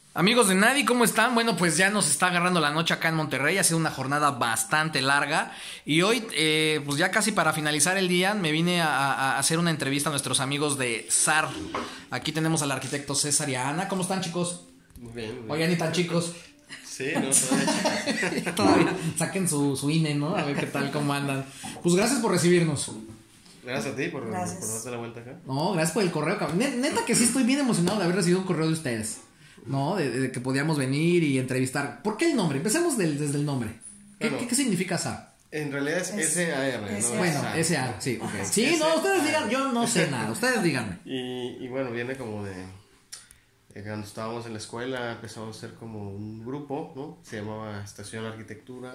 Amigos de Nadi, ¿cómo están? Bueno, pues ya nos está agarrando la noche acá en Monterrey. Ha sido una jornada bastante larga. Y hoy, pues ya casi para finalizar el día, me vine a hacer una entrevista a nuestros amigos de SAR. Aquí tenemos al arquitecto César y a Ana. ¿Cómo están, chicos? Muy bien. Oigan, ni tan chicos. Sí, no, todavía. Todavía saquen su INE, ¿no? A ver qué tal, cómo andan. Pues gracias por recibirnos. Gracias a ti por darte la vuelta acá. No, gracias por el correo. Neta que sí estoy bien emocionado de haber recibido un correo de ustedes. ¿No? De que podíamos venir y entrevistar. ¿Por qué el nombre? Empecemos desde el nombre. ¿Qué significa SAR? En realidad es SAR, ¿no? Bueno, SAR, sí, ok. Sí, no, ustedes digan, yo no sé nada, ustedes díganme. Y bueno, viene como de cuando estábamos en la escuela, empezamos a ser como un grupo, ¿no? Se llamaba Estación Arquitectura.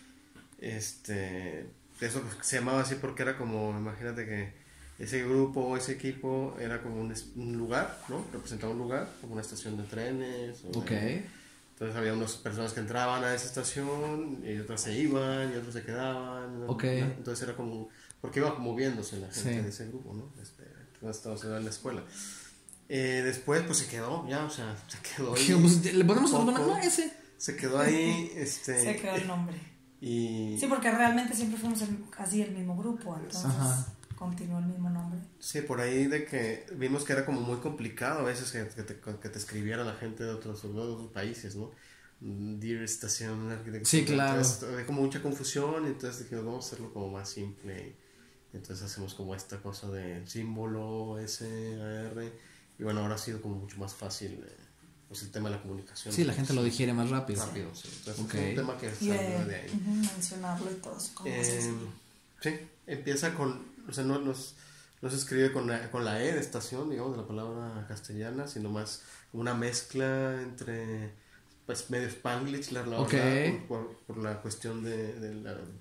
Eso se llamaba así porque era como, imagínate que ese grupo, ese equipo era como un lugar, ¿no? Representaba un lugar, como una estación de trenes. Entonces había unas personas que entraban a esa estación y otras se iban y otras se quedaban. Entonces era como, porque iba moviéndose la gente de ese grupo, ¿no? Entonces estábamos en la escuela. Después pues se quedó, ya, o sea, se quedó ahí. ¿Le ponemos un nombre a ese? Se quedó ahí, Se quedó el nombre. Y... Sí, porque realmente siempre fuimos así el mismo grupo, entonces... Ajá. Continuó el mismo nombre. Sí, por ahí de que vimos que era como muy complicado a veces que te escribiera la gente de otros países, ¿no? Dear Estación Arquitectura. Sí, claro. Entonces, había como mucha confusión y entonces dijimos, vamos a hacerlo como más simple. Entonces hacemos como esta cosa de símbolo, SAR. Y bueno, ahora ha sido como mucho más fácil pues el tema de la comunicación. Sí, la gente lo digiere más rápido. Sí. Entonces es un tema que salió de ahí. Mencionarlo y todo eso. Sí, empieza con... O sea, no se escribe con la E de estación, digamos, de la palabra castellana, sino más como una mezcla entre, pues, medio Spanglish, la por la cuestión de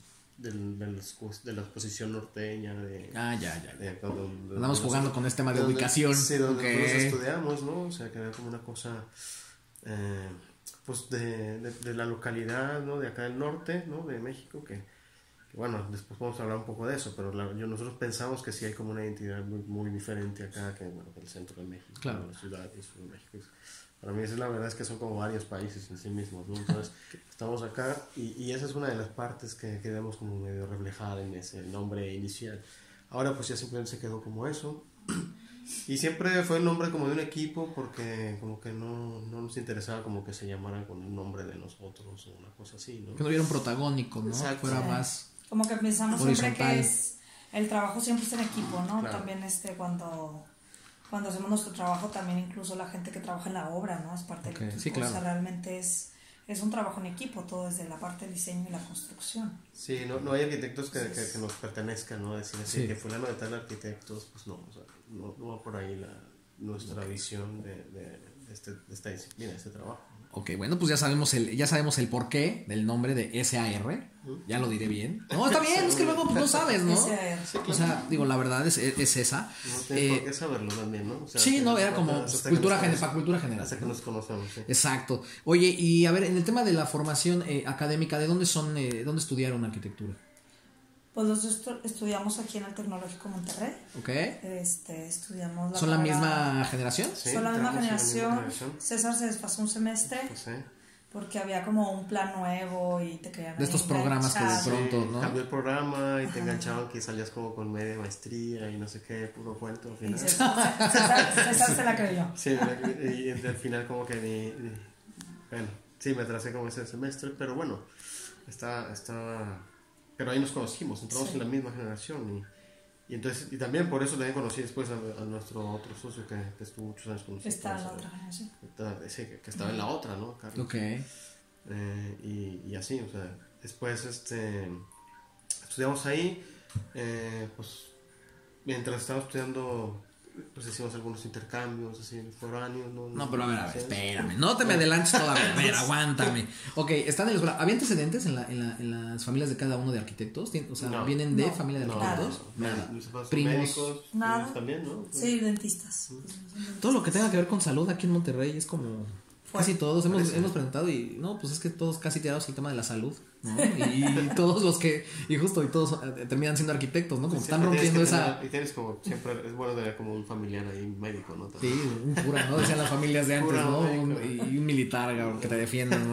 la posición norteña. Andamos jugando con este tema de ubicación. Sí, donde nosotros estudiamos, ¿no? O sea, que era como una cosa, pues, de la localidad, ¿no? De acá del norte, ¿no? De México, que bueno, después vamos a hablar un poco de eso, pero nosotros pensamos que sí hay como una identidad muy, muy diferente acá que el centro de México, claro. La ciudad y el sur de México. Para mí la verdad es que son como varios países en sí mismos, ¿no? Entonces estamos acá y esa es una de las partes que queremos como medio reflejar en ese nombre inicial. Ahora pues ya simplemente se quedó como eso. Y siempre fue el nombre como de un equipo porque como que no nos interesaba como que se llamara con el nombre de nosotros o una cosa así, ¿no? Que no hubiera un protagónico, ¿no? Exacto. Fuera más... Como que pensamos horizontal. siempre que es el trabajo siempre es en equipo, ¿no? Claro. También cuando hacemos nuestro trabajo, también incluso la gente que trabaja en la obra, ¿no? Es parte del equipo. Sí, claro. O sea, realmente es un trabajo en equipo, todo desde la parte del diseño y la construcción. Sí, no hay arquitectos que nos pertenezcan, ¿no? Decir así, que fulano de tal arquitectos, pues no, o sea, no va por ahí nuestra visión de esta disciplina, de este trabajo. Ok, bueno, pues ya sabemos el porqué del nombre de SAR. Ya lo diré bien. No, está bien, es que luego pues, no sabes, ¿no? SAR. Sí, claro. O sea, digo, la verdad es esa. No tienes por qué saberlo también, ¿no? O sea, sí, no, era como cultura general. Hasta que nos conocemos, sí. Exacto. Oye, y a ver, en el tema de la formación académica, ¿de dónde dónde estudiaron arquitectura? Pues los estudiamos aquí en el Tecnológico Monterrey. Ok. Estudiamos ¿Son la misma generación? Sí, son la misma entramos en generación. la misma generación. César se desfasó un semestre. Pues sí. Porque había como un plan nuevo y te querían de estos programas que de pronto, ¿no? Cambió el programa y te enganchaban que salías como con media maestría y no sé qué, puro cuento al final. Y César se la creyó. Sí, y al final como que bueno, sí, me atrasé como ese semestre, pero bueno, pero ahí nos conocimos, entramos en la misma generación y entonces, y también por eso también conocí después a nuestro otro socio que estuvo muchos años con nosotros. Está en la otra generación. Sí, que estaba en la otra, ¿no? Carlos. Ok. Y así, o sea, después estudiamos ahí, pues mientras estábamos estudiando, pues hicimos algunos intercambios así foráneos, ¿no? No, pero a ver, espérame, no te me adelantes todavía, a ver, aguántame. Ok, están en la escuela. ¿Había antecedentes en las familias de cada uno de arquitectos? O sea, No. ¿vienen de familia de arquitectos? Nada. Mis papás son Primos. médicos, Nada. ellos también, ¿no? Sí, dentistas. Todo lo que tenga que ver con salud aquí en Monterrey es como... Casi todos hemos preguntado y no, pues es que todos casi tirados al tema de la salud, ¿no? Y todos los que, y justo, y todos terminan siendo arquitectos, ¿no? Como están rompiendo esa... Y tienes como, siempre es bueno tener como un familiar ahí médico, ¿no? Sí, un cura, ¿no? Decían las familias de antes, ¿no? Y un militar que te defienda, ¿no?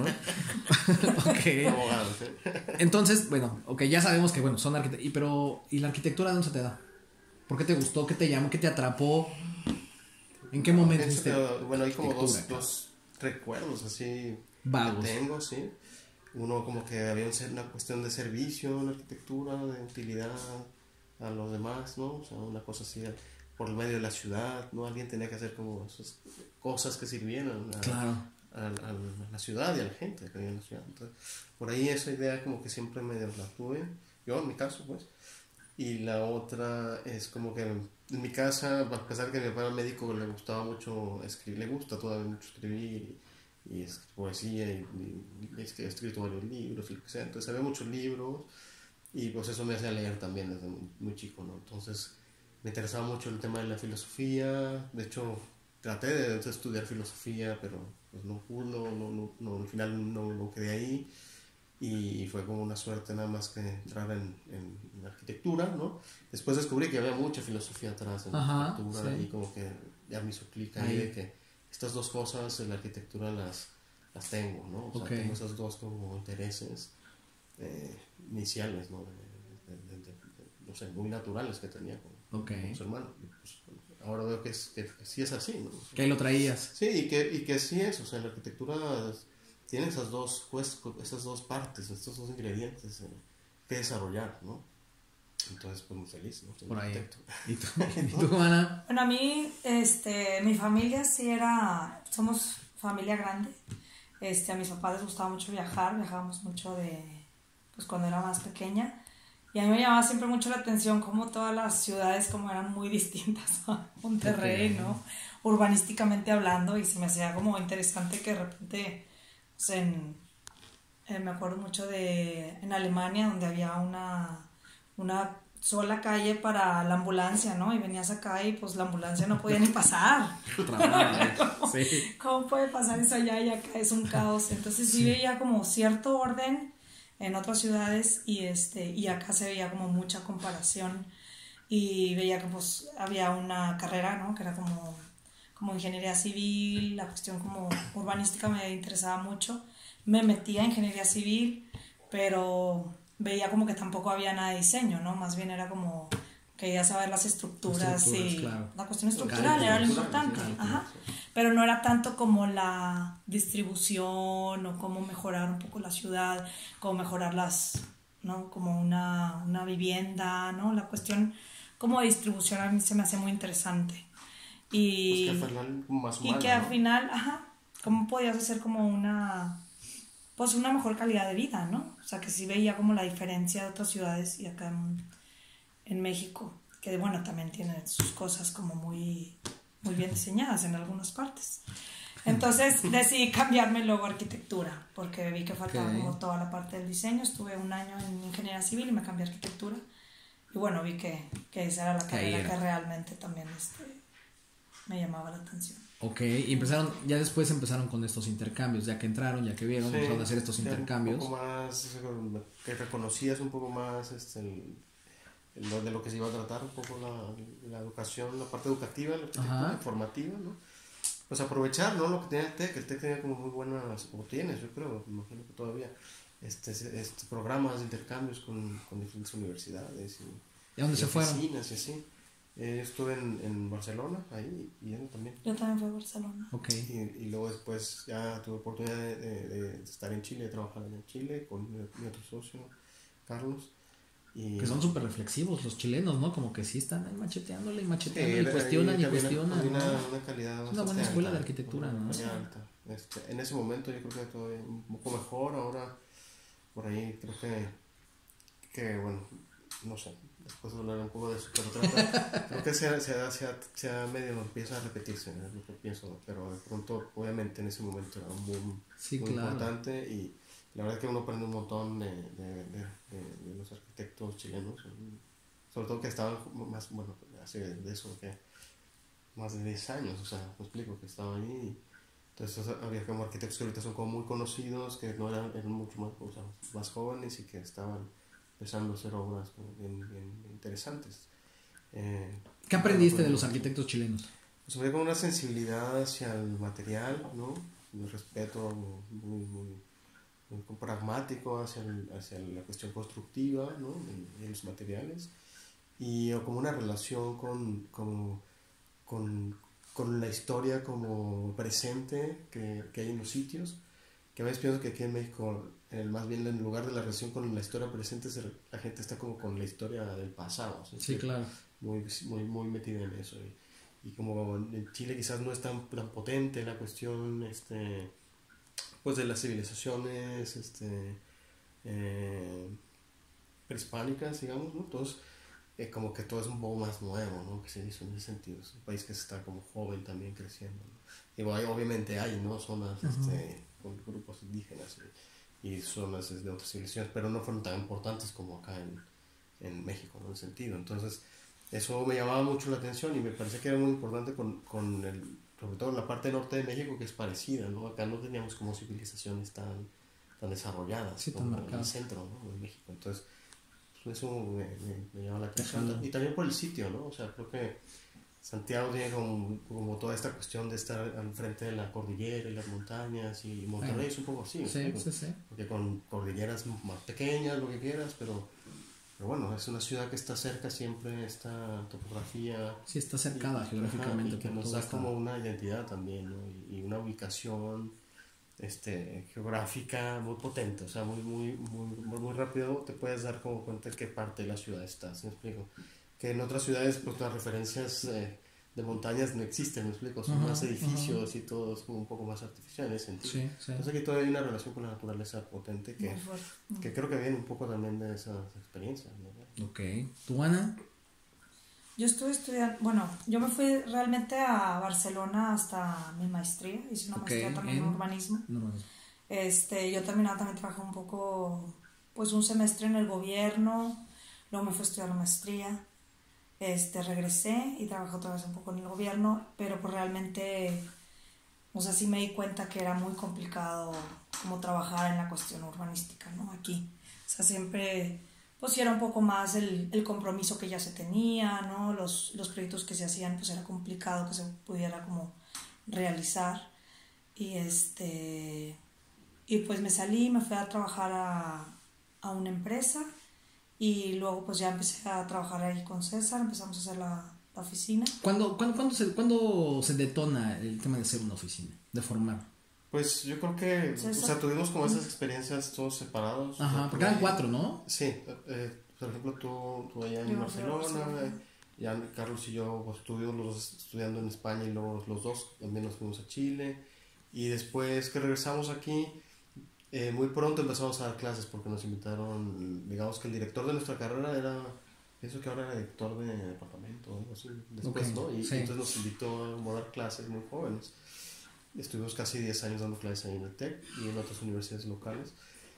Ok. Abogados, Entonces, bueno, ok, ya sabemos que, bueno, son arquitectos. Pero, ¿y la arquitectura dónde se te da? ¿Por qué te gustó? ¿Qué te llamó? ¿Qué te atrapó? ¿En qué momento Pienso dijiste? que, bueno, hay como arquitectura, dos recuerdos así vagos? que tengo, sí. Uno como que había una cuestión de servicio en la arquitectura, de utilidad a los demás, ¿no? O sea, una cosa así por el medio de la ciudad, ¿no? Alguien tenía que hacer como esas cosas que sirvieran Claro. a la ciudad y a la gente que vive en la ciudad. Entonces, por ahí esa idea como que siempre medio la tuve, yo en mi caso, pues. Y la otra es como que en mi casa, a pesar de que mi papá era médico, le gustaba mucho escribir, le gusta todavía mucho escribir y poesía y ha escrito varios libros y lo que sea. Entonces había muchos libros y pues eso me hacía leer también desde muy chico, ¿no? Entonces me interesaba mucho el tema de la filosofía. De hecho, traté de estudiar filosofía, pero pues no pude, al final no quedé ahí. Y fue como una suerte nada más que entrar en arquitectura, ¿no? Después descubrí que había mucha filosofía atrás en la arquitectura, sí. Y como que ya me hizo clic ahí de que estas dos cosas en la arquitectura las tengo, ¿no? O sea, tengo esos dos como intereses iniciales, ¿no? No sé, muy naturales que tenía con su hermano. Pues, ahora veo que sí es así, ¿no? Que ahí lo traías. Sí, y que sí es, o sea, la arquitectura tiene esas dos partes, estos dos ingredientes que desarrollar, ¿no? Entonces, pues muy feliz, ¿no? Soy por ahí. arquitecto. ¿Y tú, Ana? Bueno, a mí, mi familia sí somos familia grande. A mis papás les gustaba mucho viajábamos mucho pues cuando era más pequeña. Y a mí me llamaba siempre mucho la atención cómo todas las ciudades como eran muy distintas a Monterrey, ¿no? Urbanísticamente hablando, y se me hacía como interesante que de repente, pues me acuerdo mucho en Alemania, donde había una sola calle para la ambulancia, ¿no? Y venías acá y pues la ambulancia no podía ni pasar. Sí. ¿Cómo puede pasar eso allá y acá? Es un caos. Entonces sí veía como cierto orden en otras ciudades y acá se veía como mucha comparación y veía que pues había una carrera, ¿no? Que era como ingeniería civil, la cuestión como urbanística me interesaba mucho. Me metía en ingeniería civil, pero veía como que tampoco había nada de diseño, ¿no? Más bien era como quería saber las estructuras y claro. La cuestión estructural era lo importante, pero no era tanto como la distribución o cómo mejorar un poco la ciudad, cómo mejorar ¿no? Como una vivienda, ¿no? La cuestión como de distribución a mí se me hace muy interesante. Y, pues que al final más humano, y que al final, cómo podías hacer como pues una mejor calidad de vida, ¿no? O sea, que sí veía como la diferencia de otras ciudades y acá en México, que bueno, también tiene sus cosas como muy, muy bien diseñadas en algunas partes. Entonces decidí cambiarme luego a arquitectura, porque vi que faltaba como toda la parte del diseño. Estuve un año en ingeniería civil y me cambié a arquitectura. Y bueno, vi que esa era la carrera que realmente también me llamaba la atención. Ok, y ya después empezaron con estos intercambios, ya que entraron, ya que vieron, empezaron a hacer estos intercambios. Un poco más, que reconocías un poco más de lo que se iba a tratar, un poco la educación, la parte educativa, la arquitectura formativa, ¿no? Pues aprovechar, ¿no? Lo que tenía el TEC tenía como muy buenas, o tienes, yo creo, me imagino que todavía, programas de intercambios con diferentes universidades ¿Y a dónde se fueron? Y así. Estuve en Barcelona, ahí, y él también. Yo también fui a Barcelona. Okay. Y luego después ya tuve oportunidad de estar en Chile, de trabajar en Chile con mi otro socio, Carlos. Que son súper reflexivos los chilenos, ¿no? Como que sí están ahí macheteándole y macheteando y cuestionan. Una calidad es una buena escuela de arquitectura, ¿no? Alta. En ese momento yo creo que todavía un poco mejor. Ahora por ahí creo que bueno, no sé, después de hablar un poco de eso, pero creo que se medio empieza a repetirse, ¿no? Es lo que pienso, pero de pronto obviamente en ese momento era un boom muy importante y la verdad que uno aprende un montón de los arquitectos chilenos, sobre todo que estaban más, bueno, hace de eso que más de 10 años, o sea, me explico, que estaban ahí. Entonces había como arquitectos que ahorita son como muy conocidos, que no eran mucho más, o sea, más jóvenes y que estaban empezando a hacer obras como bien interesantes. ¿Qué aprendiste de los arquitectos chilenos? Pues había como una sensibilidad hacia el material, ¿no? muy respeto, muy pragmático hacia la cuestión constructiva, ¿no? de los materiales, y como una relación con la historia como presente que hay en los sitios, que a veces pienso que aquí en México, más bien en lugar de la relación con la historia presente, la gente está como con la historia del pasado. Sí, claro. Muy metida en eso. Y como en Chile quizás no es tan potente la cuestión pues de las civilizaciones prehispánicas, digamos, ¿no? Entonces, como que todo es un poco más nuevo, ¿no? Que se hizo en ese sentido. Es un país que está como joven también creciendo, ¿no? Y bueno, obviamente hay, ¿no? Zonas con grupos indígenas y zonas de otras civilizaciones, pero no fueron tan importantes como acá en México, ¿no? En ese sentido. Entonces, eso me llamaba mucho la atención y me parece que era muy importante sobre todo en la parte norte de México, que es parecida, ¿no? Acá no teníamos como civilizaciones tan desarrolladas, sí, como tan en el centro, ¿no? De México. Entonces, eso me llama la atención. Y también por el sitio, ¿no? O sea, creo que Santiago tiene como toda esta cuestión de estar al frente de la cordillera y las montañas, y Monterrey es un poco así, sí. Porque con cordilleras más pequeñas, lo que quieras, pero bueno, es una ciudad que está cerca siempre, esta topografía. Sí, está cercada geográficamente. Y que nos da como una identidad también, ¿no? Y una ubicación geográfica muy potente, o sea, muy rápido te puedes dar como cuenta en qué parte de la ciudad estás, ¿me explico? Que en otras ciudades pues las referencias de montañas no existen, ¿me explico? Son más edificios y todo es como un poco más artificial en ese sentido. Sí. Entonces aquí todavía hay una relación con la naturaleza potente que creo que viene un poco también de esas experiencias, ¿no? Ok. ¿Tú, Ana? Yo estuve estudiando, bueno, yo me fui realmente a Barcelona hasta mi maestría, hice una maestría también en urbanismo. Yo también trabajé un poco, pues un semestre en el gobierno, luego me fui a estudiar la maestría, regresé y trabajé otra vez un poco en el gobierno, pero pues realmente, o sea, sí me di cuenta que era muy complicado como trabajar en la cuestión urbanística, ¿no? Aquí, o sea, siempre pues sí era un poco más el compromiso que ya se tenía, ¿no? Los proyectos que se hacían, pues era complicado que se pudiera como realizar. Y pues me salí, me fui a trabajar a una empresa y luego pues ya empecé a trabajar ahí con César, empezamos a hacer la oficina. ¿Cuándo se detona el tema de hacer una oficina, de formar? Pues yo creo que, o sea, tuvimos como esas experiencias todos separados. Ajá, porque eran 4, ¿no? Sí, por ejemplo, tú allá en Barcelona, ya Carlos y yo pues, estuvimos los dos estudiando en España y luego los dos también nos fuimos a Chile. Y después que regresamos aquí, muy pronto empezamos a dar clases porque nos invitaron, digamos que el director de nuestra carrera pienso que ahora era director de departamento o algo así, después, ¿no? Y entonces nos invitó a dar clases muy jóvenes. Estuvimos casi 10 años dando clases ahí en el TEC y en otras universidades locales.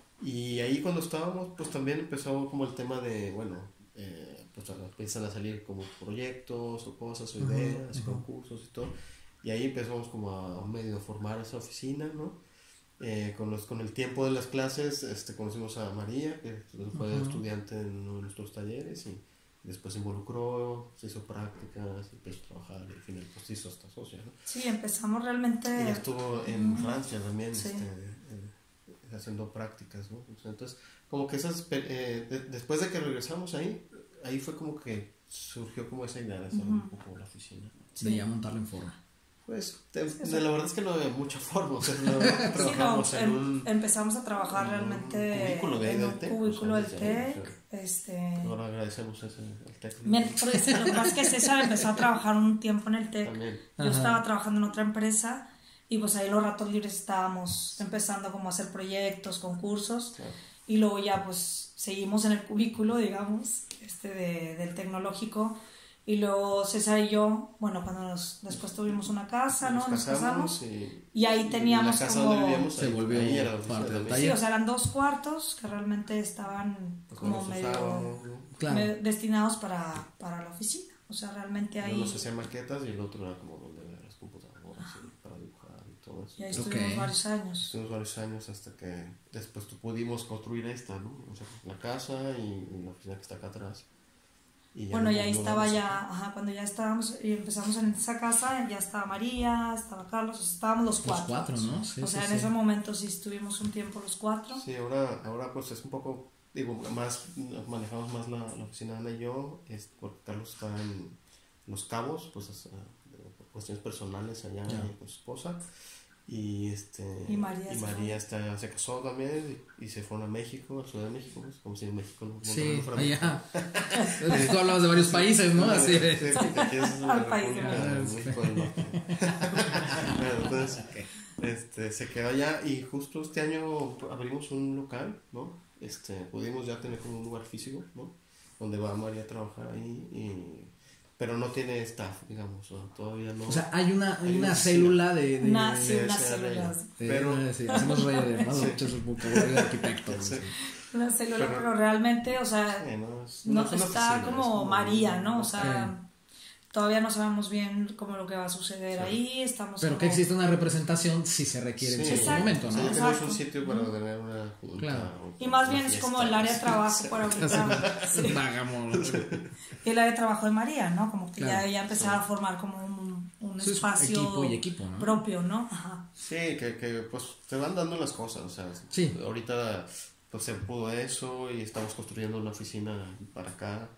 Y ahí cuando estábamos, pues también empezó como el tema de, bueno, pues empiezan a salir como proyectos o cosas o ideas, concursos y todo. Y ahí empezamos como a medio formar esa oficina, ¿no? Con el tiempo de las clases conocimos a María, que fue estudiante en uno de nuestros talleres y después se involucró, se hizo prácticas, empezó a trabajar y al final pues se hizo hasta socia, ¿no? Sí, empezamos realmente... Y estuvo en Francia también, sí. Haciendo prácticas, ¿no? O sea, entonces, como que después de que regresamos ahí fue como que surgió como esa idea de hacer un poco la oficina. De ya montarlo en forma. Pues, la verdad es que no había mucha forma, o sea, trabajamos empezamos a trabajar realmente en un cubículo del TEC. Ahora agradecemos al TEC. Lo que pasa es que César empezó a trabajar un tiempo en el TEC. Yo estaba trabajando en otra empresa y pues ahí los ratos libres estábamos empezando como a hacer proyectos, concursos. Claro. Y luego ya pues seguimos en el cubículo, digamos, del tecnológico. Y luego César y yo, bueno, después tuvimos una casa, ¿no? Nos casamos y ahí teníamos la casa como... donde vivíamos, se volvió ahí era parte del taller. Sí, o sea, eran 2 cuartos que realmente estaban como medio destinados para la oficina. O sea, realmente ahí... Uno se hacía maquetas y el otro era como donde las computadoras para dibujar y todo eso. Y ahí estuvimos varios años. Estuvimos varios años hasta que después pudimos construir esta, ¿no? O sea, la casa y la oficina que está acá atrás. Y ya Bueno, nos y ahí mudamos. estaba ya, ajá, cuando ya estábamos y empezamos en esa casa, ya estaba María, estaba Carlos, o sea, estábamos los Los cuatro. cuatro, ¿no? Sí, O sea, en ese momento sí estuvimos un tiempo los cuatro. Sí, ahora pues es un poco, digo, más, manejamos más la oficina Ana y yo, porque Carlos está en Los Cabos, pues por cuestiones personales allá con su esposa. Y Y María se casó también y se fueron a México, a Ciudad de México, pues, como si en México no Sí, fuera allá. Tú hablabas de varios países, ¿no? Así Sí, de... porque aquí es Al país de México del Norte. Bueno, entonces, se quedó allá y justo este año abrimos un local, ¿no? Pudimos ya tener como un lugar físico, ¿no? Donde va María a trabajar ahí pero no tiene staff, digamos, todavía no. O sea, hay una célula de Una CRA. célula. Pero sí, hacemos redes, ¿no? De hecho, es un vocabulario de arquitectos. Sí. Una célula, pero realmente, o sea, sí, no es una está oficina, como es como María, ¿no? O sea, todavía no sabemos bien cómo lo que va a suceder Sí. ahí, estamos Pero como... que existe una representación si se requiere en cierto exacto, momento, O sea, ¿no? ya tenemos Exacto. un sitio para tener una junta. Claro. Y más bien una es fiesta, como el área de sí. trabajo para ahorita. Sí. Vámonos. Y el área de trabajo de María, ¿no? Como que Claro, ya empezar a formar como un Sí, es espacio equipo y equipo, ¿no? propio, ¿no? Ajá. Sí, que pues te van dando las cosas, o sea, Sí. ahorita pues se pudo eso y estamos construyendo una oficina para acá,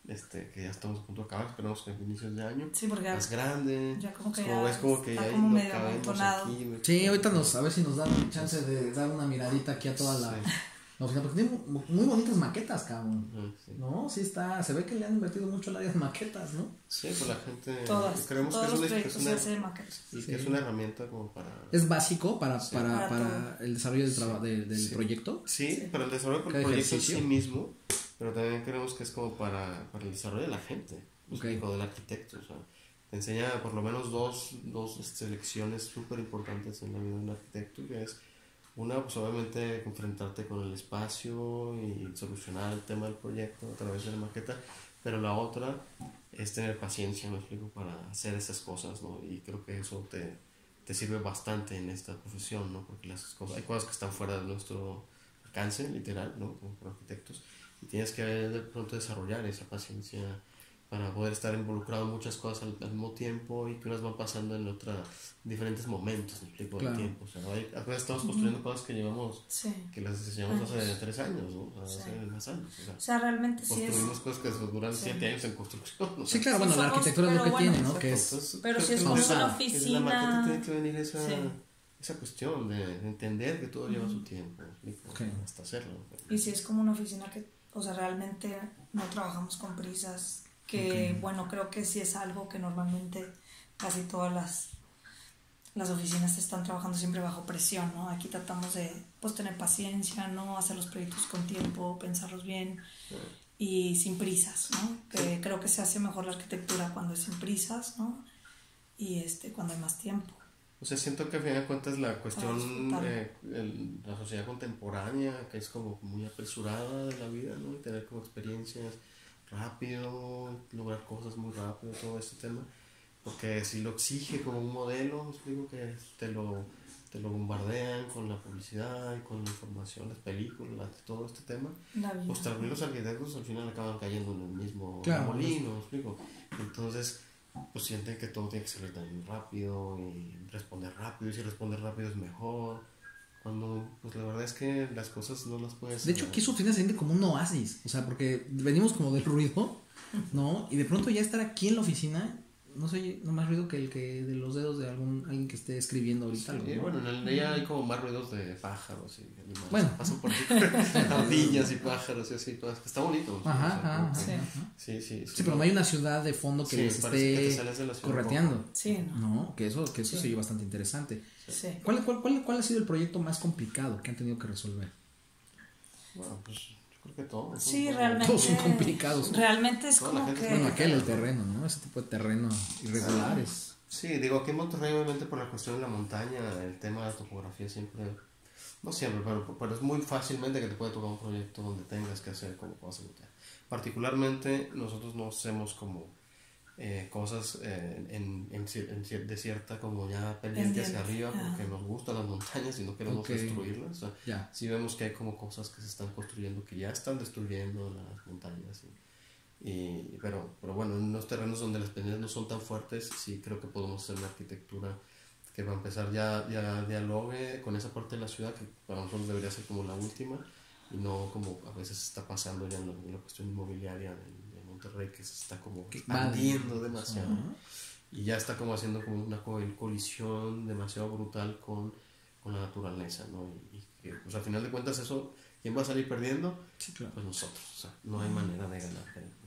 que ya estamos a punto de acabar, esperamos que a inicios de año, Sí, porque más grande, ya como que es como que está ya como no medio cabemos amontonado. aquí, ¿no? Sí, ahorita a ver si nos dan chance de dar una miradita aquí a toda la oficina, porque tiene muy bonitas maquetas, cabrón. Sí. No, sí está, se ve que le han invertido mucho al área de maquetas, ¿no? Sí, pues la gente Todos creemos que los es proyectos se hacen maquetas. y que es una herramienta como para... Es básico para Para el desarrollo del proyecto. Sí, para el desarrollo del Cada proyecto en ejercicio. sí mismo, pero también creemos que es como para el desarrollo de la gente, Ok. o del arquitecto. O sea, te enseña por lo menos dos lecciones súper importantes en la vida de un arquitecto, que es una, pues obviamente enfrentarte con el espacio y solucionar el tema del proyecto a través de la maqueta, pero la otra es tener paciencia, me explico, para hacer esas cosas, ¿no? Y creo que eso te sirve bastante en esta profesión, ¿no? Porque hay cosas que están fuera de nuestro alcance, literal, ¿no? Como arquitectos, y tienes que de pronto desarrollar esa paciencia para poder estar involucrado en muchas cosas al mismo tiempo y que unas van pasando en diferentes momentos, me explico, Claro. del tiempo. O sea, apenas estamos construyendo cosas que llevamos, Sí. que las diseñamos hace 3 años, ¿no? O sea, Sí. hace más años. O sea, O sea, realmente sí es... construimos cosas que duran 7 años en construcción. ¿no? Sí, claro, Sí, bueno, la somos, arquitectura es lo que pero bueno, tiene, ¿no? Exacto, Que es... entonces, Pero creo si es que como pausada. una desde la maqueta oficina... tiene que venir Sí. esa cuestión de entender que todo lleva su tiempo, ¿me explico? Ok. Hasta hacerlo. Y si es como una oficina que, o sea, realmente no trabajamos con prisas, que bueno, creo que sí es algo que normalmente casi todas las oficinas están trabajando siempre bajo presión, ¿no? Aquí tratamos de pues tener paciencia, ¿no? Hacer los proyectos con tiempo, pensarlos bien y sin prisas, ¿no? Que creo que se hace mejor la arquitectura cuando es sin prisas, ¿no? Y cuando hay más tiempo. O sea, siento que a fin de cuentas la cuestión, disfrutarlo. la sociedad contemporánea, que es como muy apresurada de la vida, ¿no? Y tener como experiencias rápido, lograr cosas muy rápido, todo este tema. Porque si lo exige como un modelo, os digo que te lo bombardean con la publicidad y con la información, las películas, todo este tema. La vida. Pues también los arquitectos al final acaban cayendo en el mismo Claro. molino, ¿me explico? Entonces, pues sienten que todo tiene que salir tan rápido y responder rápido, y si respondes rápido es mejor. Cuando, pues la verdad es que las cosas no las puedes... De hecho, aquí su oficina se siente como un oasis. O sea, porque venimos como del ruido, ¿no? Y de pronto ya estar aquí en la oficina, no se oye no más ruido que el que de los dedos de alguien que esté escribiendo ahorita. Sí, ¿no? bueno, en el día hay como más ruidos de pájaros y animales. Bueno. Pasan por aquí, ardillas y pájaros y así, pues, está bonito. ¿no? Ajá, O sea, ajá, como ajá, que- ajá. Sí, Sí, pero no hay una ciudad de fondo que Sí, les parece que te esté sales de la ciudad un correteando. Sí, ¿no? No, que eso Sí. se oye bastante interesante. Sí. ¿Cuál ha sido el proyecto más complicado que han tenido que resolver? Bueno, pues yo creo que todo. ¿no? Sí, Todo. realmente. Todos son complicados. Realmente es Toda la como gente que. Bueno, aquel, el terreno, ¿no? Ese tipo de terreno irregulares. Sí, digo, aquí en Monterrey obviamente por la cuestión de la montaña, el tema de la topografía siempre, no siempre, pero es muy fácilmente que te puede tocar un proyecto donde tengas que hacer como cosas. Particularmente nosotros no hacemos como cosas de cierta como ya pendiente hacia Pendiente, arriba porque ajá. nos gustan las montañas y no queremos Ok. destruirlas. O sea, Ya. sí vemos que hay como cosas que se están construyendo que ya están destruyendo las montañas. Pero bueno, en los terrenos donde las pendientes no son tan fuertes, sí creo que podemos hacer una arquitectura que va a empezar ya dialogue con esa parte de la ciudad que para nosotros debería ser como la última y no como a veces está pasando ya en la cuestión inmobiliaria de Monterrey, que se está como expandiendo demasiado y ya está como haciendo como una colisión demasiado brutal con la naturaleza, ¿no? Y que, pues al final de cuentas eso, ¿quién va a salir perdiendo? Sí, claro. Pues nosotros, o sea, no hay manera de ganar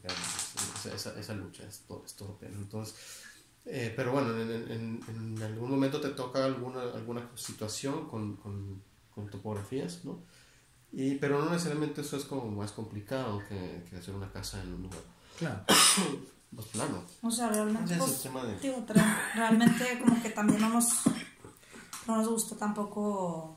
esa lucha, es todo pena. Entonces, pero bueno, en algún momento te toca alguna situación con topografías, ¿no? Pero no necesariamente eso es como más complicado que hacer una casa en un lugar. Claro. Pues plano. O sea, realmente, Ese es pues, el tema de... digo, realmente como que también no nos gusta tampoco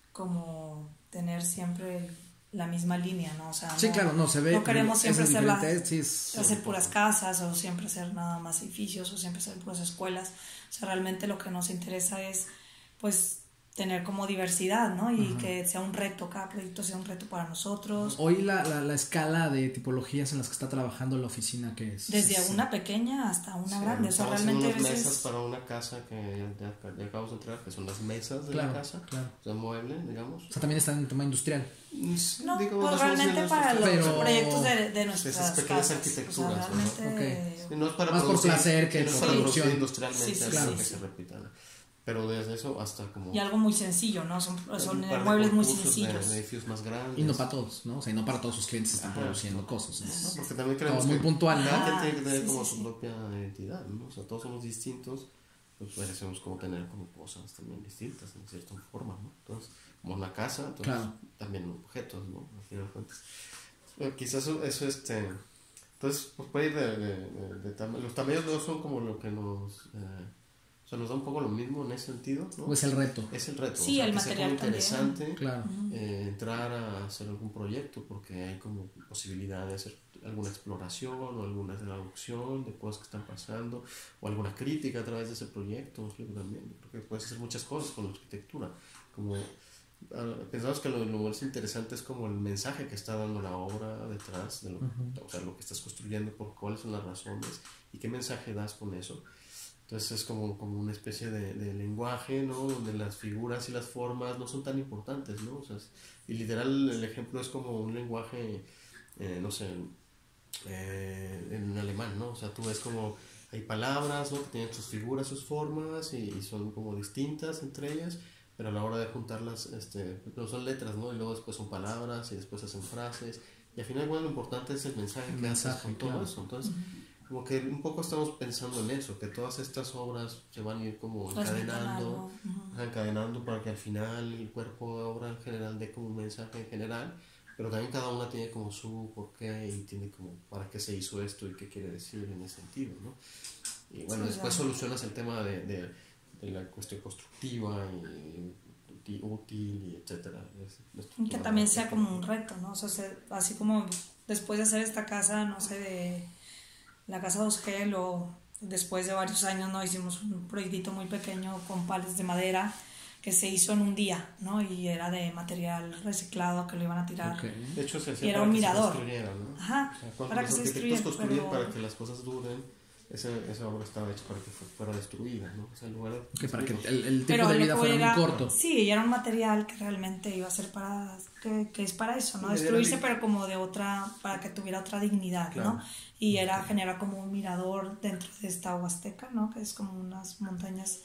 como tener siempre la misma línea, ¿no? O sea, Sí, claro, no se ve. No queremos siempre sí, hacer puras casas o siempre hacer nada más edificios o siempre hacer puras escuelas. O sea, realmente lo que nos interesa es, pues, tener como diversidad, ¿no? Y que sea un reto, cada proyecto sea un reto para nosotros. Hoy la escala de tipologías en las que está trabajando la oficina, ¿qué es? Desde una pequeña hasta una grande. O sea, realmente unas mesas para una casa que ya acabamos de entregar, que son las mesas de la casa, o sea, mueble, digamos. O sea, también están en tema industrial. No, pues realmente para los proyectos de nuestras esas pequeñas casas. arquitecturas, o sea, realmente... ¿no? No es para más producir, por placer que no por para producir producción. industrialmente, Claro. que se repita, ¿no? Pero desde eso hasta como... Y algo muy sencillo, ¿no? Son concursos muebles muy sencillos. de edificios más grandes. Y no para todos, ¿no? O sea, y no para todos sus clientes están produciendo cosas, ¿no? Porque también queremos muy que puntual, ¿no? cada quien tiene que tener como su propia identidad, ¿no? O sea, todos somos distintos, pues merecemos como tener como cosas también distintas en cierta forma, ¿no? Entonces, como en la casa, entonces también objetos, ¿no? Al final de cuentas. Quizás eso entonces, pues puede ir de tamaño. Los tamaños no son como lo que nos... o sea, nos da un poco lo mismo en ese sentido, ¿no? O es el reto. Es el reto. Sí, o sea, el que material sea como interesante también. Claro. entrar a hacer algún proyecto porque hay como posibilidad de hacer alguna exploración o alguna traducción de cosas que están pasando o alguna crítica a través de ese proyecto. También creo que puedes hacer muchas cosas con la arquitectura. Como pensamos que lo más interesante es como el mensaje que está dando la obra detrás de o sea, lo que estás construyendo, por cuáles son las razones y qué mensaje das con eso. Entonces es como una especie de lenguaje, ¿no? Donde las figuras y las formas no son tan importantes, ¿no? O sea, y literal el ejemplo es como un lenguaje, no sé, en alemán, ¿no? O sea, tú ves como hay palabras, ¿no? Que tienen sus figuras, sus formas y son como distintas entre ellas, pero a la hora de juntarlas, no son letras, ¿no? Y luego después son palabras y después hacen frases y al final, bueno, lo importante es el mensaje que haces con todo eso. Entonces, como que un poco estamos pensando en eso, que todas estas obras se van a ir como encadenando para que al final el cuerpo de obra en general dé como un mensaje en general, pero también cada una tiene como su porqué y tiene como para qué se hizo esto y qué quiere decir en ese sentido, ¿no? Y bueno, después solucionas el tema de la cuestión constructiva y útil y etcétera. Y que también sea como un reto, ¿no? O sea, así como después de hacer esta casa, no sé, de la casa de Osgel, o después de varios años, ¿no? Hicimos un proyectito muy pequeño con palos de madera que se hizo en un día, ¿no? Y era de material reciclado que lo iban a tirar. De hecho, se hacía para que mirador. Se construyera, ¿no? Ajá, o sea, cuando para los que se arquitectos construyen pero... para que las cosas duren, esa obra estaba hecha para que fuera destruida, ¿no? O sea, en lugar de para que el tiempo de vida fuera muy corto. Sí, y era un material que realmente iba a ser que es para eso, ¿no? Destruirse, pero como de otra, para que tuviera otra dignidad, claro. ¿no? Y era generar como un mirador dentro de esta Huasteca, ¿no? Que es como unas montañas,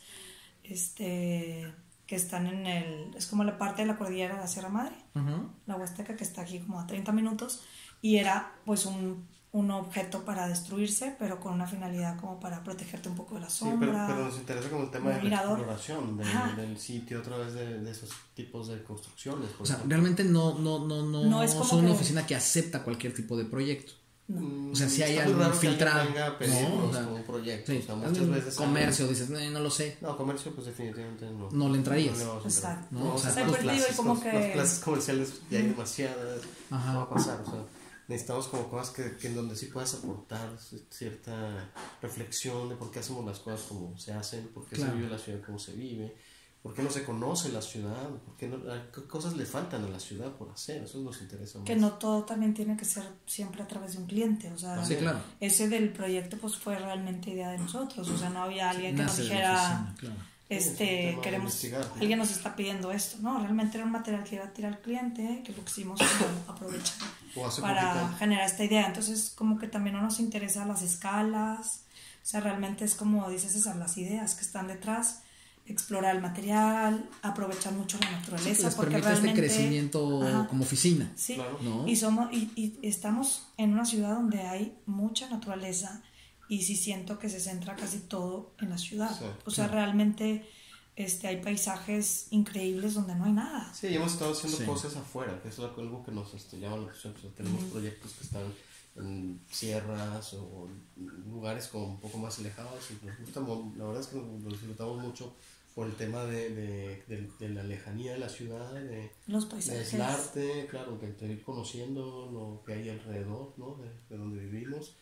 que están es como la parte de la cordillera de la Sierra Madre, la Huasteca, que está aquí como a 30 minutos, y era pues un objeto para destruirse, pero con una finalidad como para protegerte un poco de la sombra. Sí, pero nos interesa como el tema de la exploración del sitio a través de esos tipos de construcciones. O sea, realmente no es como una oficina que acepta cualquier tipo de proyecto. No. O sea, si hay algún filtrado, ¿no? O sea, como un proyecto. Sí, o sea, muchas veces comercio, dices, no lo sé. No, comercio, pues definitivamente no. No le entrarías. Exacto. No, o sea, las plazas comerciales ya hay demasiadas. No va a pasar, o sea, necesitamos como cosas que en donde sí puedas aportar cierta reflexión de por qué hacemos las cosas como se hacen, por qué se vive la ciudad como se vive, ¿Por qué no se conoce la ciudad? ¿Por qué, qué cosas le faltan a la ciudad por hacer? Eso nos interesa más. Que no todo también tiene que ser siempre a través de un cliente, o sea, Sí, claro. ese del proyecto pues fue realmente idea de nosotros, o sea, no había alguien que nos Nace de la dijera, oficina, claro. Sí, es un tema de queremos, investigar, ¿no? alguien nos está pidiendo esto, no, realmente era un material que iba a tirar al cliente, que lo quisimos como aprovechar O hace para poquito- generar esta idea, entonces como que también no nos interesa las escalas, o sea, realmente es como dices César, las ideas que están detrás, explorar el material, aprovechar mucho la Sí, naturaleza, que les porque permite este realmente crecimiento Ajá. como oficina. Sí, Claro. ¿no? y estamos en una ciudad donde hay mucha naturaleza y sí siento que se centra casi todo en la ciudad. Sí, o sea, claro. realmente hay paisajes increíbles donde no hay nada. Sí, y hemos estado haciendo Sí. cosas afuera, que es algo que nos llama la atención. O sea, tenemos proyectos que están en sierras o en lugares como un poco más alejados y nos gusta, la verdad es que nos disfrutamos mucho por el tema de la lejanía de la ciudad, Los de paisajes. aislarte, claro, de ir conociendo lo que hay alrededor, ¿no? De donde vivimos,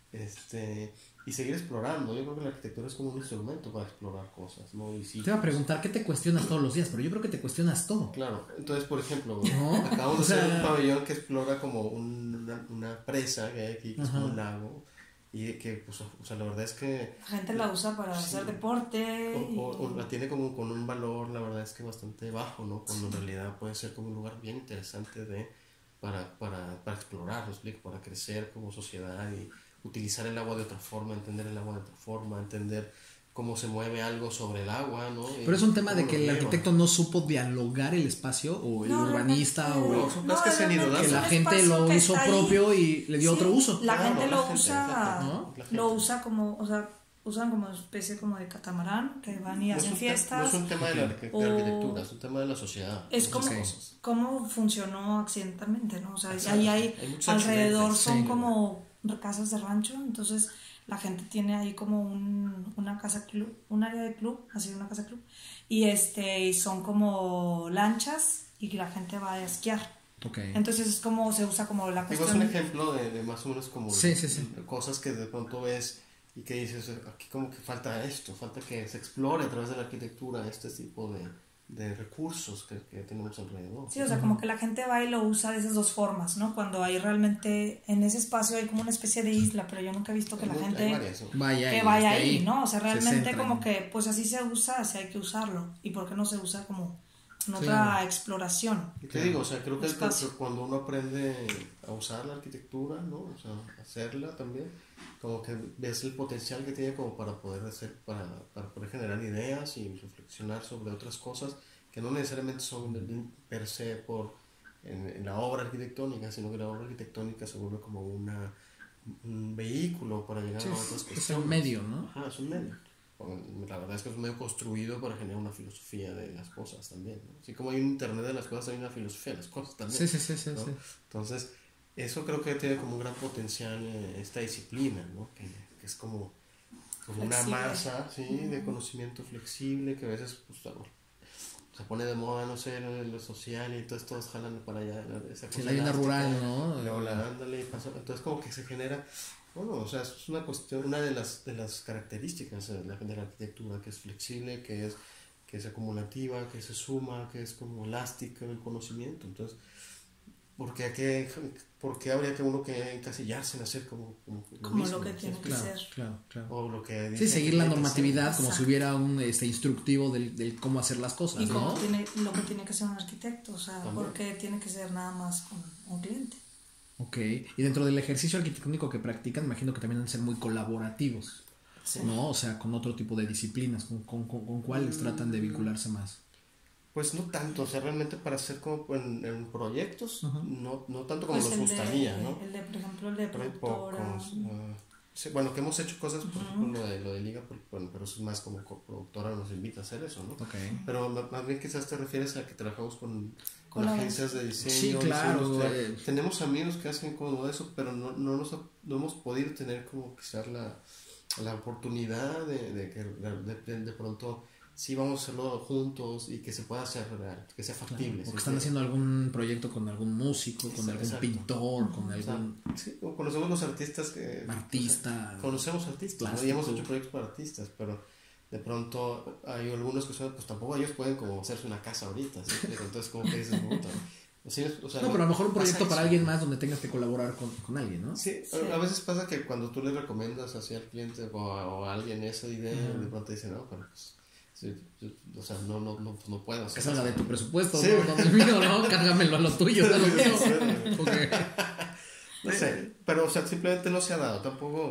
y seguir explorando. Yo creo que la arquitectura es como un instrumento para explorar cosas, ¿no? Y sí, Te iba a preguntar qué te cuestionas todos los días, pero yo creo que te cuestionas todo. claro, entonces por ejemplo, ¿No? acabamos de O sea, hacer un pabellón que explora como una presa que hay aquí, que es como Ajá. un lago, y que, pues, o sea, la verdad es que La gente la usa para hacer deporte. o la tiene como con un valor, la verdad es que bastante bajo, ¿no? Cuando en realidad puede ser como un lugar bien interesante para explorar, ¿me explico? Para crecer como sociedad y utilizar el agua de otra forma, entender el agua de otra forma, entender cómo se mueve algo sobre el agua, ¿no? pero es un tema de cómo que lo el lleva. arquitecto no supo dialogar el espacio o el No, urbanista realmente- o No, es que se han ido realmente dando. que es la un gente espacio lo que hizo está ahí. propio y le dio Sí, otro uso. La Claro, gente la lo gente, usa, exacto, ¿no? la gente. lo usa como, o sea, usan como especie como de catamarán, que van y No es hacen un fiestas. no es un tema de la O- arquitectura, es un tema de la sociedad. Es muchas como cosas. cómo funcionó accidentalmente, ¿no? O sea, Exacto. ahí Hay muchos alrededor accidentes, son sí. como casas de rancho, entonces la gente tiene ahí como una casa club, un área de club, así una casa club, y son como lanchas y que la gente va a esquiar. Ok. Entonces es como se usa como la Digo, es cuestión. un ejemplo de más o menos como Sí, sí, sí. cosas que de pronto ves y que dices, aquí como que falta esto, falta que se explore a través de la arquitectura este tipo de recursos que tenemos alrededor. Sí, o sea, como que la gente va y lo usa de esas dos formas, ¿no? Cuando hay realmente, en ese espacio hay como una especie de isla, pero yo nunca he visto que la Hay gente varias, ¿no? Vaya que y vaya esté ahí, ¿no? O sea, se realmente centra como en- que, pues así se usa, así hay que usarlo. ¿Y por qué no se usa como en otra Claro. exploración? Y te digo, o sea, creo que Espacio. cuando uno aprende a usar la arquitectura, ¿no? O sea, hacerla también, como que ves el potencial que tiene como para poder hacer, para poder generar ideas y reflexionar sobre otras cosas que no necesariamente son per se en la obra arquitectónica, sino que la obra arquitectónica se vuelve como un vehículo para llegar Sí, a otras es cuestiones. un medio, ¿no? Ajá, es un medio. La verdad es que es un medio construido para generar una filosofía de las cosas también, ¿no? Así como hay un internet de las cosas, hay una filosofía de las cosas también. Sí, sí, sí, sí, ¿no? sí. Entonces, eso creo que tiene como un gran potencial esta disciplina, ¿no? Que es como una Flexible. masa, ¿sí? De conocimiento flexible que a veces pues, se pone de moda, no sé, lo social y entonces todos jalan para allá. Esa Sí, cosa la vida elástica, rural, ¿no? y luego ándale y pasa. Entonces como que se genera, bueno, o sea, es una cuestión, una de las características de la arquitectura, que es flexible, que es acumulativa, que se suma, que es como elástica en el conocimiento. Entonces, ¿por qué habría que uno que encasillarse en hacer como Como mismo, lo que ¿sí? tiene que Claro, ser. claro, claro. O lo que Sí, dice seguir que la tiene que normatividad ser. como si hubiera un instructivo del cómo hacer las cosas, Y ¿no? como lo que tiene que ser un arquitecto, o sea, También. porque tiene que ser nada más con un cliente. Ok. Y dentro del ejercicio arquitectónico que practican, imagino que también han de ser muy colaborativos, Sí. ¿no? O sea, con otro tipo de disciplinas, ¿con cuáles tratan de vincularse más? Pues no tanto, o sea, realmente para hacer como en proyectos, no tanto como Pues nos gustaría, ¿no? Por ejemplo, el de Pero hay productora. pocos. Sí, bueno, que hemos hecho cosas, por ejemplo, lo de Liga, bueno, pero eso es más como coproductora nos invita a hacer eso, ¿no? Ok. Pero más bien quizás te refieres a que trabajamos con Con agencias de diseño. Sí, claro, diseño industrial. Tenemos amigos que hacen como eso, pero no hemos podido tener como quizás la oportunidad de que de pronto sí vamos a hacerlo juntos y que se pueda hacer real, que sea factible. Porque ¿sí? están haciendo algún proyecto con algún músico, con algún Exacto. pintor, con O sea, algún sí, o conocemos los artistas que... artista. Conocemos artistas, ¿no? Y hemos hecho proyectos para artistas, pero de pronto hay algunos que son, pues tampoco ellos pueden como hacerse una casa ahorita, ¿sí? Pero entonces como que dices, puta, sí, o sea, No, pero a lo mejor un proyecto pasa para eso. alguien más donde tengas que colaborar con alguien, ¿no? Sí, a veces pasa que cuando tú le recomiendas así al cliente o a alguien esa idea, de pronto dice, no, pero pues, sí, o sea, no puedo hacer Que salga de eso. tu presupuesto, Sí. no del mío, ¿no? Cárgamelo a lo tuyo, ¿no? Lo mío. Ok. No sé, pero o sea, simplemente no se ha dado,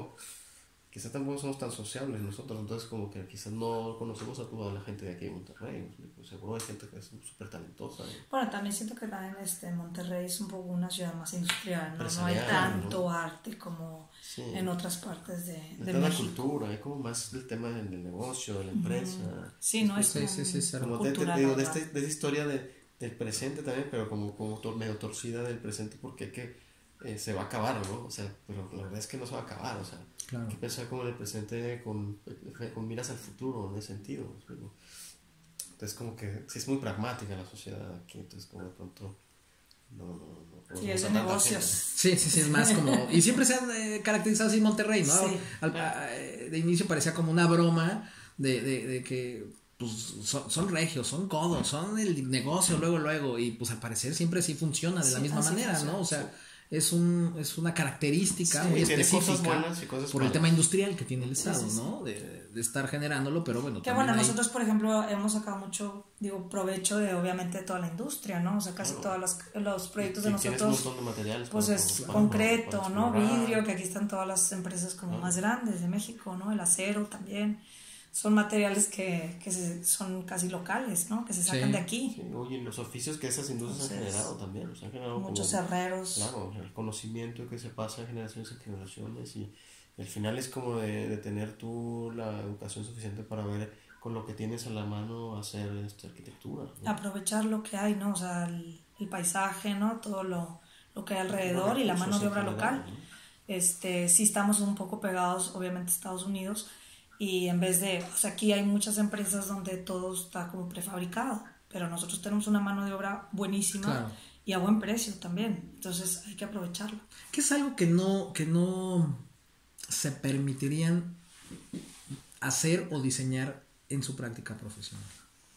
quizás tampoco somos tan sociables nosotros, entonces como que quizás no conocemos a toda la gente de aquí en Monterrey, pues seguro hay gente que es súper talentosa. Bueno, también siento que también Monterrey es un poco una ciudad más industrial, ¿no? No hay Empresarial, tanto ¿no? arte como Sí. en otras partes de toda la México. cultura, hay como más el tema del negocio, de la empresa. Sí, no es Sí, como sí, sí, sí. Como cultural, digo, ¿verdad? de esa historia del presente también, pero como medio torcida del presente porque se va a acabar, ¿no? O sea, pero la verdad es que no se va a acabar, o sea, Claro. hay que pensar como en el presente con miras al futuro, en ese sentido, ¿no? Entonces como que sí es muy pragmática la sociedad aquí, entonces como de pronto no Sí, es de a tanta negocios. Sí, sí, sí, es más como... Y siempre se han caracterizado así Monterrey, ¿no? Sí. De inicio parecía como una broma de que pues son regios, son codos, son el negocio luego, y pues al parecer siempre sí funciona de la Sí, misma así manera, funciona, ¿no? O sea, es una característica Sí, muy tiene cosas específica buenas y cosas por el malas. tema industrial que tiene el Estado, sí, sí. ¿no? De estar generándolo, pero bueno, Que también bueno, hay... nosotros por ejemplo hemos sacado mucho, provecho de obviamente de toda la industria, ¿no? O sea, casi Claro. todos los proyectos Y de tienes nosotros, un montón de materiales pues para- es para- concreto, para ¿no? explorar. Vidrio, que aquí están todas las empresas como más grandes de México, ¿no? El acero también. Son materiales que son casi locales, ¿no? Que se sacan Sí. de aquí. Sí, oye, los oficios que esas industrias han Entonces, generado también, o sea, han generado Muchos como, herreros. claro, el conocimiento que se pasa de generaciones en generaciones y al final es como de tener tú la educación suficiente para ver con lo que tienes a la mano hacer arquitectura, ¿no? Aprovechar lo que hay, ¿no? O sea, el paisaje, ¿no? Todo lo que hay alrededor Los y la mano recursos de en obra general, local. ¿no? Sí estamos un poco pegados, obviamente, a Estados Unidos y en vez de, o sea, aquí hay muchas empresas donde todo está como prefabricado, pero nosotros tenemos una mano de obra buenísima Claro. y a buen precio también, entonces hay que aprovecharlo. ¿Qué es algo que no se permitirían hacer o diseñar en su práctica profesional?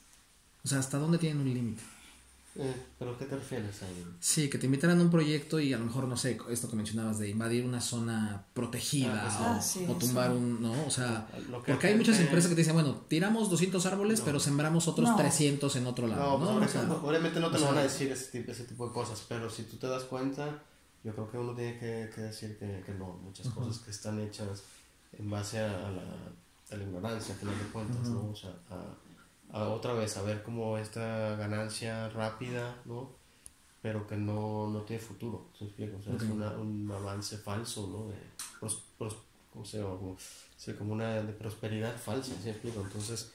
O sea, ¿hasta dónde tienen un límite? ¿Pero qué te refieres ahí? Sí, que te invitaran a un proyecto y a lo mejor, no sé, esto que mencionabas de invadir una zona protegida sí, o tumbar eso. ¿no? O sea, Lo que porque hay muchas gente- empresas que te dicen, bueno, tiramos 200 árboles, pero sembramos otros No. 300 en otro lado, No, ¿no? pues O sea, obviamente no te o lo sea, van a decir ese tipo de cosas, pero si tú te das cuenta, yo creo que uno tiene que decir que no, muchas cosas que están hechas en base a la ignorancia, al final de cuentas, ¿no? O sea, a otra vez, a ver como esta ganancia rápida, ¿no? Pero que no tiene futuro, ¿se explica? O sea, es un avance falso, ¿no? De ¿cómo se llama? Como una de prosperidad falsa, ¿se explica? Entonces,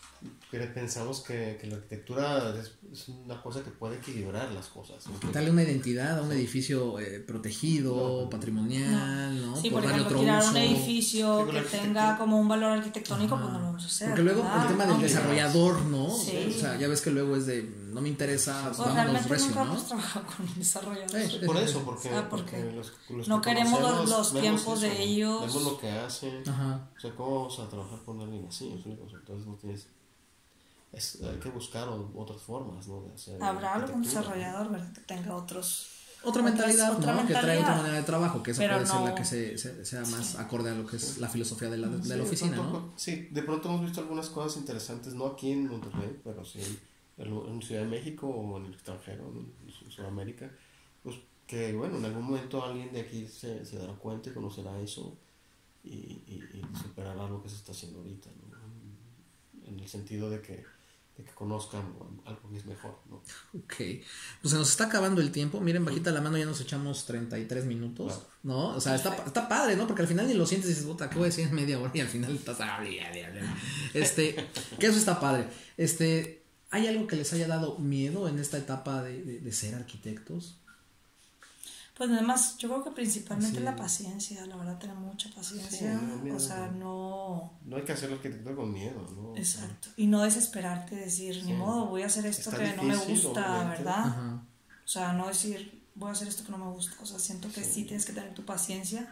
pensamos que la arquitectura es una cosa que puede equilibrar las cosas. ¿sí? darle una identidad a un edificio protegido, No. patrimonial, ¿no? Sí, por darle ejemplo, otro tirar uso. un edificio Sí, con que la tenga arquitectura. como un valor arquitectónico, pues no lo vamos a hacer. Porque luego ¿verdad? el tema del Aunque- desarrollador, ¿no? Sí. O sea, ya ves que luego es de, no me interesa, Pues vámonos realmente recio, nunca ¿no? hemos trabajado con desarrolladores. Por eso, porque, Ah, porque los no que queremos conocemos, los vemos tiempos de eso, ellos. Vemos lo que hacen. Ajá. O sea, ¿cómo vamos a trabajar con alguien así? ¿Sí? O sea, entonces no tienes... hay que buscar otras formas, ¿no? De hacer Habrá algún arquitectura, desarrollador, ¿verdad? Que tenga otros... Otra mentalidad, otra ¿no? Que trae mentalidad. otra manera de trabajo, que esa Pero puede ser no- la que sea más acorde a lo que es la filosofía de la Sí, oficina, de pronto, ¿no? Sí, de pronto hemos visto algunas cosas interesantes, no aquí en Monterrey, pero sí en Ciudad de México o en el extranjero, en Sudamérica, pues que bueno, en algún momento alguien de aquí se dará cuenta y conocerá eso y superará lo que se está haciendo ahorita, ¿no? En el sentido de que conozcan algo que es mejor, ¿no? Ok, pues se nos está acabando el tiempo. Miren, bajita la mano, ya nos echamos 33 minutos, Claro. ¿no? O sea, está padre, ¿no? Porque al final ni lo sientes y dices, puta, ¿qué voy a decir en media hora? Y al final estás... que eso está padre. ¿Hay algo que les haya dado miedo en esta etapa de ser arquitectos? Pues además, yo creo que principalmente Sí. la paciencia, la verdad, tener mucha paciencia. Sí, no, miedo, o sea, no... No hay que hacer la arquitectura con miedo, ¿no? Exacto. Y no desesperarte, decir, ni Sí. modo, voy a hacer esto Está que no me difícil, gusta, obviamente. ¿verdad? Ajá. O sea, no decir, voy a hacer esto que no me gusta. O sea, siento que sí tienes que tener tu paciencia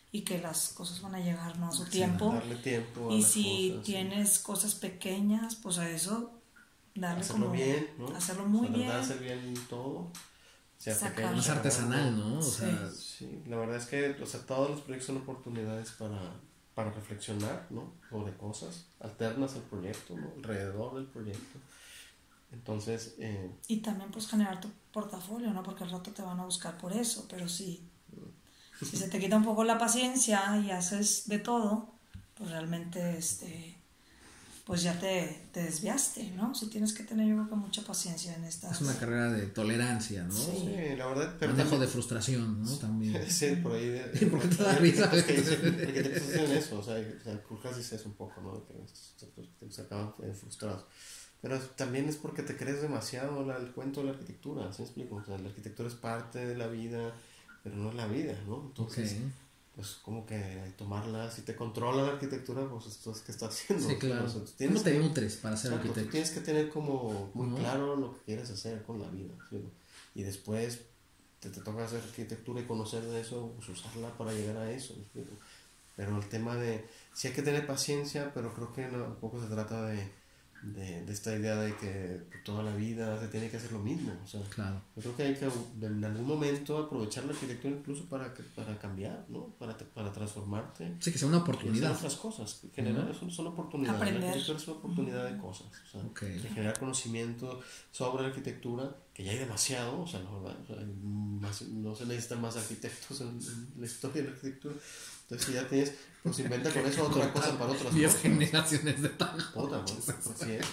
y que las cosas van a llegar, ¿no? A su tiempo. Darle tiempo a Y las si cosas, tienes cosas pequeñas, pues a eso darle hacerlo como bien, ¿no? hacerlo muy bien. Hacer bien todo. Sea Sacar. pequeño, Más sea artesanal, grande. ¿no? O sea, Sí, la verdad es que, o sea, todos los proyectos son oportunidades para reflexionar, ¿no? Sobre cosas alternas al proyecto, ¿no? Alrededor del proyecto. Entonces, Y también pues generar tu portafolio, ¿no? Porque al rato te van a buscar por eso, pero si se te quita un poco la paciencia y haces de todo, pues realmente pues ya te desviaste, ¿no? Si tienes que tener yo creo que mucha paciencia en estas... es una carrera de tolerancia, ¿no? sí, la verdad, pero Manejo también- de frustración, ¿no? También. Sí, por ahí. ¿Por qué te da risa? Es que te hacen eso, o sea, Kurkas dice eso un poco, ¿no? Que se acaban frustrados. Pero también es porque te crees demasiado el cuento de la arquitectura, ¿sí me explico? O sea, la arquitectura es parte de la vida, pero no es la vida, ¿no? Entonces, Ok. pues como que tomarla, si te controla la arquitectura, pues entonces, ¿qué estás haciendo? Sí, claro. O sea, ¿Cómo te nutres para ser exacto, tú arquitecto? tienes que tener como muy Ujú. claro lo que quieres hacer con la vida, ¿sí? Y después te toca hacer arquitectura y conocer de eso, pues usarla para llegar a eso, ¿me explico? Pero el tema de, sí hay que tener paciencia, pero creo que tampoco se trata de esta idea de que toda la vida se tiene que hacer lo mismo, o sea, Claro. yo creo que hay que en algún momento aprovechar la arquitectura incluso para cambiar, ¿no? Para transformarte. Sí, que sea una Y hacer oportunidad. otras cosas. Generar son oportunidades. Aprender. La arquitectura es una oportunidad de cosas. O sea, Ok. de generar conocimiento sobre la arquitectura, que ya hay demasiado. O sea, no se necesitan más arquitectos en la historia de la arquitectura. Entonces, si ya tienes, pues inventa con eso otra cosa para otras 10 cosas. generaciones de tal. Otra, pues, así es.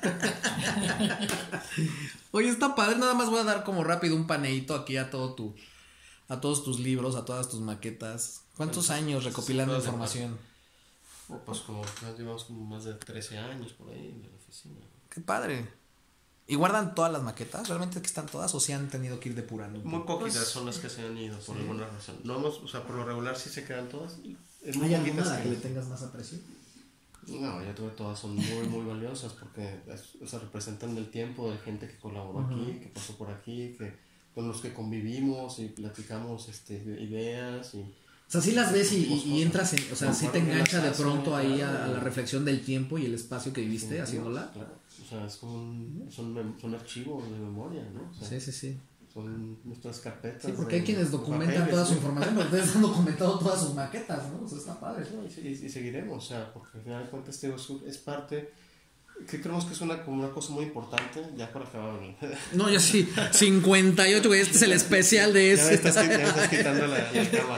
Oye, está padre, nada más voy a dar como rápido un paneíto aquí a todos tus libros, a todas tus maquetas. ¿Cuántos años recopilando todas de información? Pues como llevamos como más de 13 años por ahí en la oficina. Qué padre. ¿Y guardan todas las maquetas? ¿Realmente que están todas o si han tenido que ir depurando? un Muy poco? poquitas son las que se han ido por alguna razón. No hemos, o sea, por lo regular sí se quedan todas. Es muy ¿Hay poquitas alguna a la que le tengas más aprecio? No, yo creo que todas son muy, muy valiosas porque o sea, representan el tiempo de gente que colaboró aquí, que pasó por aquí, que con los que convivimos y platicamos ideas y... O sea, sí las ves y Cosas. entras en... O sea, sí te Concuerdo engancha con de las pronto haces, ahí claro. a la reflexión del tiempo y el espacio que viviste Sí, haciéndola. Claro, o sea, es como son archivos de memoria, ¿no? O sea, Sí, sí, sí. son nuestras carpetas. Sí, porque hay de quienes documentan papeles, toda su ¿no? información, pero ustedes han documentado todas sus maquetas, ¿no? O sea, está padre. No, y seguiremos, o sea, porque al final de cuentas es parte, que creemos que es como una cosa muy importante, ya para acabar. No, ya sí, 58, güey, este es el especial de Ya me ese. estás quitando la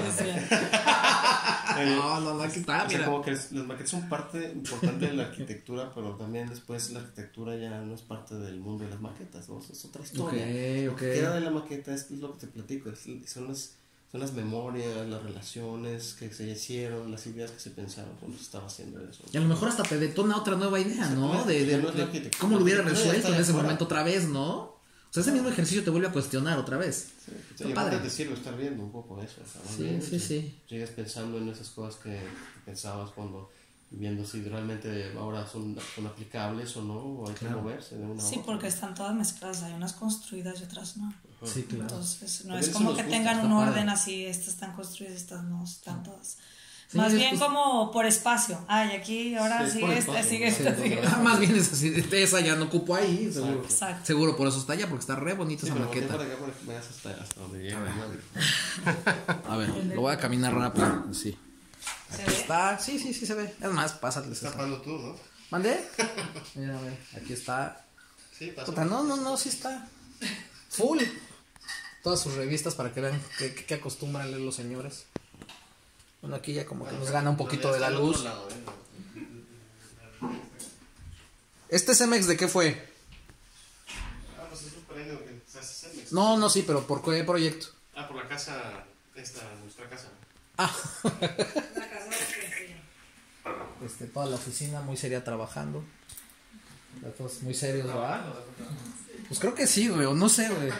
cámara. No, aquí está, O sea, mira. como que las maquetas son parte importante de la arquitectura, pero también después la arquitectura ya no es parte del mundo de las maquetas, ¿no? Es otra historia. Lo que queda de la maqueta es lo que te platico, son las memorias, las relaciones que se hicieron, las ideas que se pensaron cuando se estaba haciendo eso. Y a lo mejor hasta te detona otra nueva idea, ¿no? Exactamente, ya no es la De arquitectura. cómo lo hubiera La arquitectura ya resuelto está en ese afuera. momento otra vez, ¿no? O sea, ese mismo ejercicio te vuelve a cuestionar otra vez. Sí, Está y padre. aparte te sirve estar viendo un poco eso. O sea, más Sí, bien, sí, sí. Sigues pensando en esas cosas que pensabas cuando viendo si realmente ahora son aplicables o no, o hay Claro. que moverse de una a Sí, otra. porque están todas mezcladas, hay unas construidas y otras no. Sí, claro. Entonces, no También es eso como nos que gusta, tengan está un padre. orden así, estas están construidas, estas no, están todas. Sí, Más es bien pues- como por espacio. Ay, aquí ahora Sí, sigue por esta, espacio, sigue ¿no? esta, Sí, sigue no, esta. Más bien es así, esa ya no ocupo ahí, seguro. Exacto. Seguro por eso está allá, porque está re bonita Sí, esa pero voltea maqueta. para acá para que veas hasta donde llega. ¿no? A ver, lo voy a caminar rápido, sí. ¿Se ve? Está, sí, se ve. Es más, pásatles Estás esa. tapando tú, ¿no? ¿Mandé? Mira, a ver, aquí está. Sí, pasa. Puta, no, sí está. Full. Todas sus revistas para que vean qué acostumbran leer los señores. Bueno, aquí ya como que nos gana un poquito de la luz. ¿Este Cemex de qué fue? Pues es un premio que se hace Cemex. No, sí, pero ¿por qué proyecto? Por la casa, nuestra casa. Ah, La casa de toda la oficina muy seria trabajando. Todos muy serios, ¿verdad? Pues creo que sí, güey, o no sé, güey.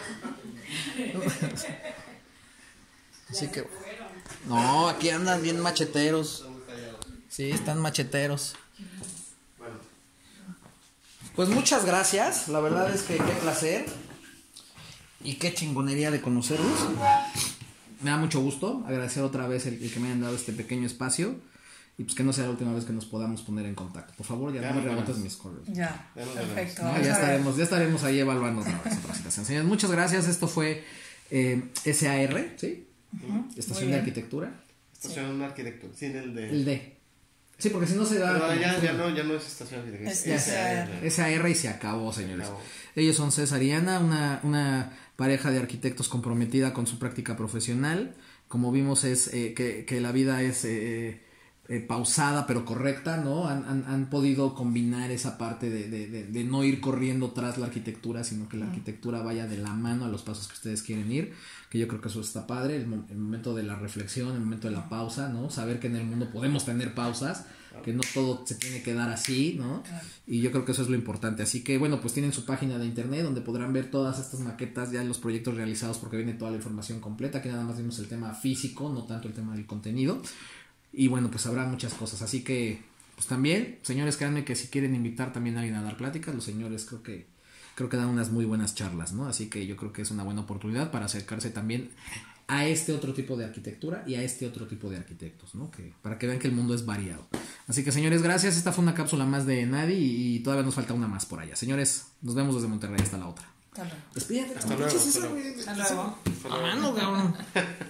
Así que... No, aquí andan bien macheteros. Está muy callado. Sí, están macheteros. Bueno, Pues muchas gracias, la verdad es que qué placer y qué chingonería de conocerlos. me da mucho gusto agradecer otra vez el que me hayan dado este pequeño espacio. Y pues que no sea la última vez que nos podamos poner en contacto. Por favor, ya no me rebotes mis correos. Ya, perfecto. No, ya estaremos ahí evaluando otra situación. Señores, muchas gracias. Esto fue SAR, ¿sí? Estación de Arquitectura. Estación de Arquitectura, sin el D. El D. Sí, porque si no se da... Pero ya no es Estación de Arquitectura. Es SAR y se acabó, señores. Ellos son César y Ana, una pareja de arquitectos comprometida con su práctica profesional. Como vimos es que la vida es... pausada pero correcta, ¿no? Han podido combinar esa parte de no ir corriendo tras la arquitectura, sino que la arquitectura vaya de la mano a los pasos que ustedes quieren ir, que yo creo que eso está padre, el momento de la reflexión, el momento de la pausa, ¿no? Saber que en el mundo podemos tener pausas, que no todo se tiene que dar así, ¿no? Y yo creo que eso es lo importante, así que bueno, pues tienen su página de internet donde podrán ver todas estas maquetas, ya los proyectos realizados, porque viene toda la información completa, que nada más vimos el tema físico, no tanto el tema del contenido. Y bueno, pues habrá muchas cosas. Así que, pues también, señores, créanme que si quieren invitar también a alguien a dar pláticas, los señores creo que dan unas muy buenas charlas, ¿no? Así que yo creo que es una buena oportunidad para acercarse también a este otro tipo de arquitectura y a este otro tipo de arquitectos, ¿no? Para que vean que el mundo es variado. Así que, señores, gracias. Esta fue una cápsula más de Nadi y todavía nos falta una más por allá. Señores, nos vemos desde Monterrey. Hasta la otra. Hasta luego. Despídete. Hasta luego. Hasta luego. A mano, cabrón.